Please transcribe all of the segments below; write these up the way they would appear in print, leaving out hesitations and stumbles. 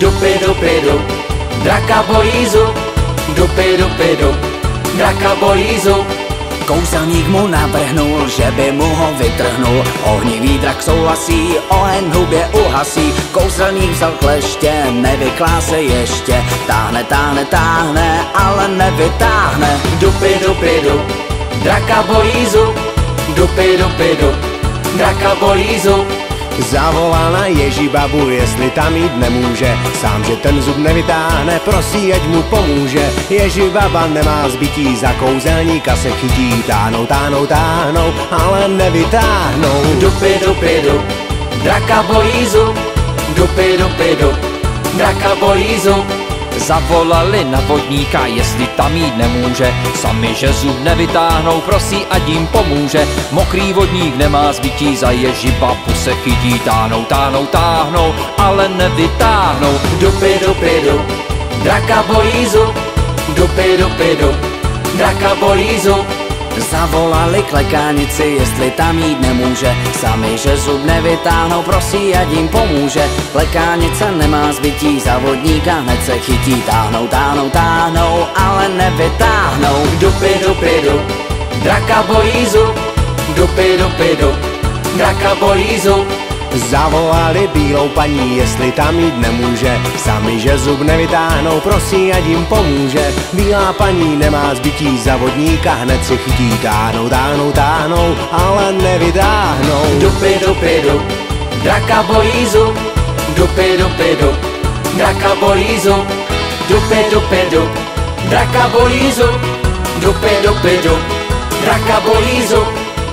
Dupy, dupy, dup, draka bojí zub. Dupy, dupy, dup, draka bojí zub. Kouzelník mu navrhnul, že by mu ho vytrhnul. Ohnivý drak souhlasí, oheň hubě uhasí. Kouzelník vzal kleště, nevyklá se ještě. Táhne, táhne, táhne, ale nevytáhne. Dupy, dupy, dup, draka bojí zub. Dupy, dupy, dup, draka bojí zub. Zavolá na Ježibabu, jestli tam jít nemůže. Sám, že ten zub nevytáhne, prosí, ať mu pomůže. Ježibaba nemá zbytí, za kouzelníka se chytí. Táhnou, táhnou, táhnou, ale nevytáhnou. Dupy, dupy, dup, draka bojí zub. Dupy, dupy, dup, draka bojí zub. Zavolali na vodníka, jestli tam jít nemůže. Sami, že zub nevytáhnou, prosí, ať jim pomůže. Mokrý vodník nemá zbytí, za Ježibabu se chytí. Táhnou, táhnou, táhnou, ale nevytáhnou. Dupy, dupy, dup, draka bojí zub. Dupy, dupy, dup, draka bojí zub. Zavolali klekánici, jestli tam jít nemůže. Sami, že zub nevytáhnou, prosí, ať jim pomůže. Klekánice nemá zbytí, za vodníka hned se chytí. Táhnou, táhnou, táhnou, ale nevytáhnou. Dupy, dupy, dup, draka bojí zub. Dupy, dupy, dup, draka bojí zub. Zavolali bílou paní, jestli tam jít nemůže. Sami, že zub nevytáhnou, prosí, ať jim pomůže. Bílá paní nemá zbytí, za vodníka hned se chytí. Táhnou, táhnou, táhnou, ale nevytáhnou. Dupy, dupy, dup, draka bojí zub. Dupy, dupy, dup, draka bojí zub. Dupy, dupy, dup, draka bojí zub. Dupy, dupy, dup, draka bojí zub.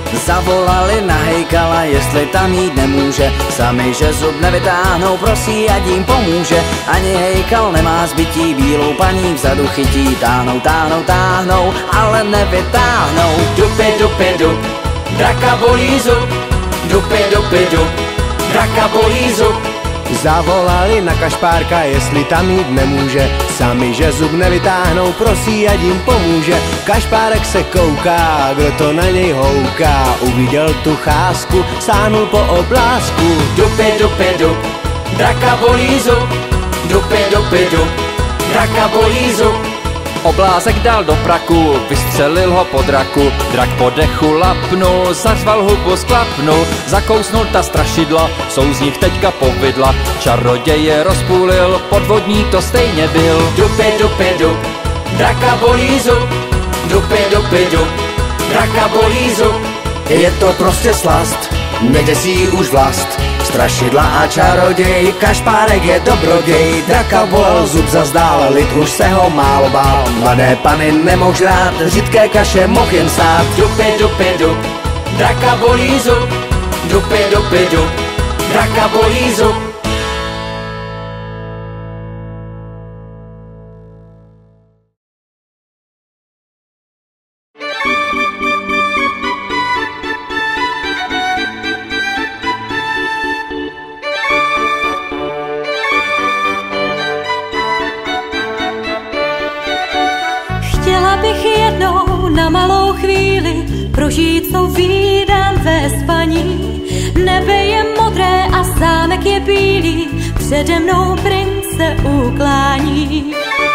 Zavolali na Hejkala, jestli tam jít nemůže. Sami, že zub nevytáhnou, prosí, ať jim pomůže. Ani Hejkal nemá zbytí, bílou paní vzadu chytí. Táhnou, táhnou, táhnou, ale nevytáhnou. Dupy, dupy, dup, draka bojí zub. Dupy, dupy, dup, draka bojí zub. Zavolali na Kašpárka, jestli tam jít nemůže. Sami, že zub nevytáhnou, prosí, ať jim pomůže. Kašpárek se kouká, kdo to na něj houká. Uviděl tu cházku, sáhnul po oblásku. Dupy, dupy, dup, draka bojí zub. Dupy, dupy, dup, draka bojí zub. Oblázek dal do praku, vystřelil ho po draku. Drak po dechu lapnul, zařval hubu sklapnul. Zakousnul ta strašidla, jsou z nich teďka povidla. Čaroděje rozpůlil, podvodník to stejně byl. Dupy, dupy, dup, draka bojí zub. Dupy, dupy, dup, draka bojí zub. Je to prostě slast, neděsí už vlast. Strašidla a čaroděj, Kašpárek je dobroděj. Draka bolel, zub zazdál, lid už se ho málo bál. Mladé pany nemohl žrát, řídké kaše mohl jen stát. Dupy, dupy, dup, draka bojí zub. Dupy, dupy, dup, draka bojí zub. Chtěla bych jednou na malou chvíli prožít, co vídám ve spaní. Nebe je modré a zámek je bílý, přede mnou princ se uklání.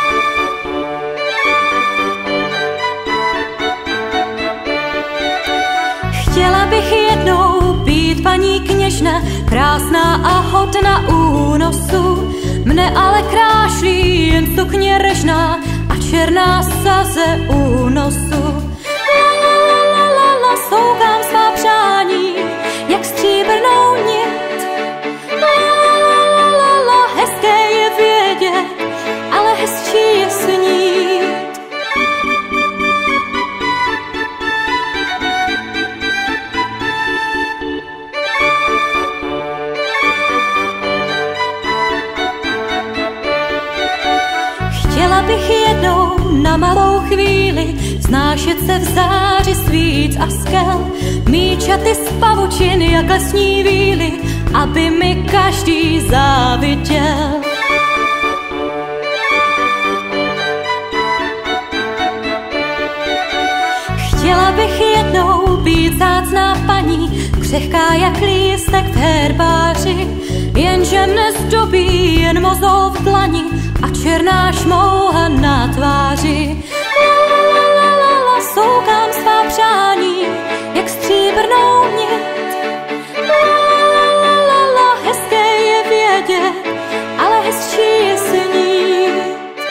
Chtěla bych jednou být paní kněžna, krásná a hodna únosu. Mne ale krášlí jen sukně režná a černá saze únosu. La la la la la, soukám svá přání, jak stříbrnou nit. La la la la la, hezké je vědět, ale hezčí je snít. Chtěla bych jednou na malou chvíli znášet se v záři svíc a skel, mít šaty z pavučin jak lesní víly, aby mi každý záviděl. Chtěla bych jednou být vzácná paní, křehká jak lístek v herbáři, jenže mne zdobí zlobí jen mozou v dlani a černá šmouha na tváři. La, la, la, la, la, soukám svá přání, jak stříbrnou nit. La, la, la, la, hezké je vědět, ale hezčí je snít.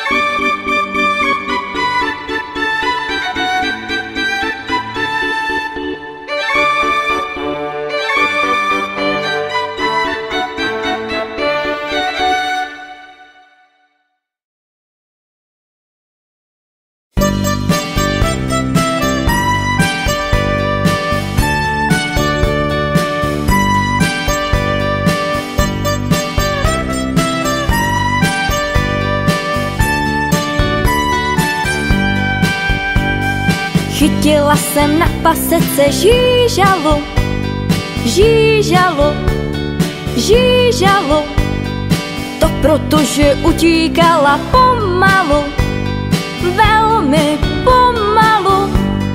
Chytila jsem na pasece žížalu, žížalu, žížalu. To protože utíkala pomalu, velmi pomalu.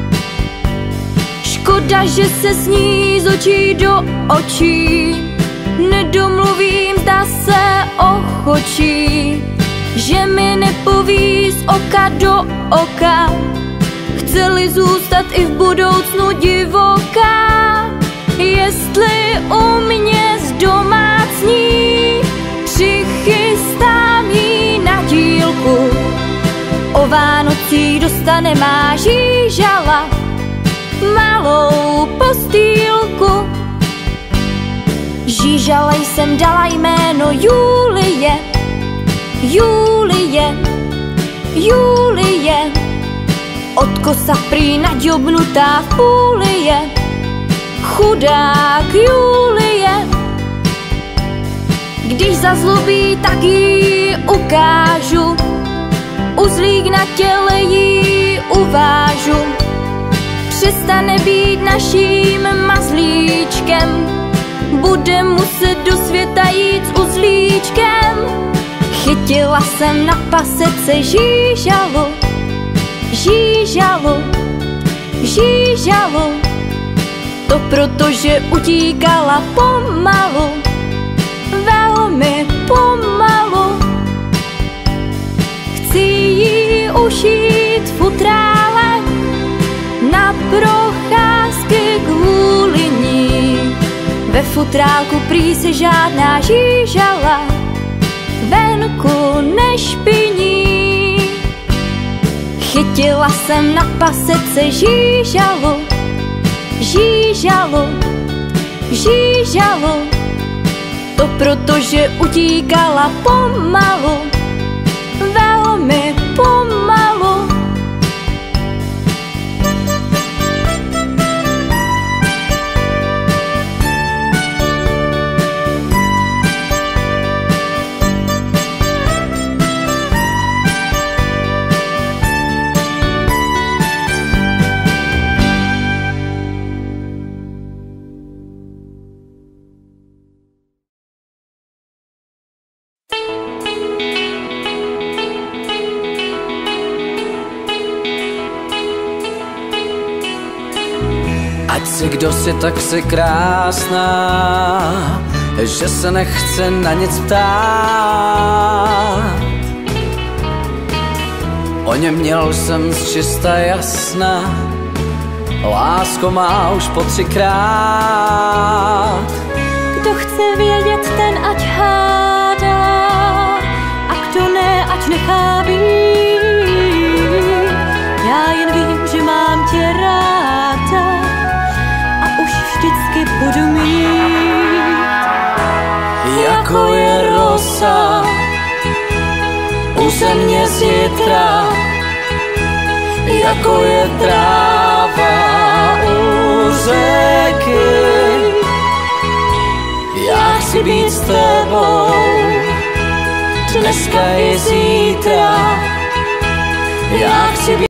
Škoda, že se s ní z očí do očí nedomluvím, zdá se ochočí, že mi nepoví z oka do oka. Chce-li zůstat i v budoucnu divoká, jestli u mě zdomácní, přichystám jí na dílku. O Vánocích dostane má žížala malou postýlku. Žížale jsem dala jméno Julie, Julie, Julie. Od kosa prý naďobnutá v půli je, chudák Julie. Když zazlobí, tak jí ukážu, uzlík na těle jí uvážu. Přestane být naším mazlíčkem, bude muset do světa jít s uzlíčkem. Chytila jsem na pasece žížalu, žížalu, žížalu. To protože utíkala pomalu, velmi pomalu. Chci jí ušít futrále na procházky kvůli ní. Ve futrálku prý se žádná žížala venku nešpiní. Chytila jsem na pasece žížalu, žížalu, žížalu. To protože utíkala pomalu, velmi pomalu. Ať si kdo si, tak si krásná, že se nechce na nic ptát. O něm měl jsem zčista jasna, lásko má už po 3krát. Kdo chce vědět, ten ať hádá, a kdo ne, ať nechá být. Já jen vím, že mám tě ráda a už vždycky budu mít. Jako je rosa u země zítra, jako je tráva u řeky. Já chci být s tebou dneska i zítra. Já chci být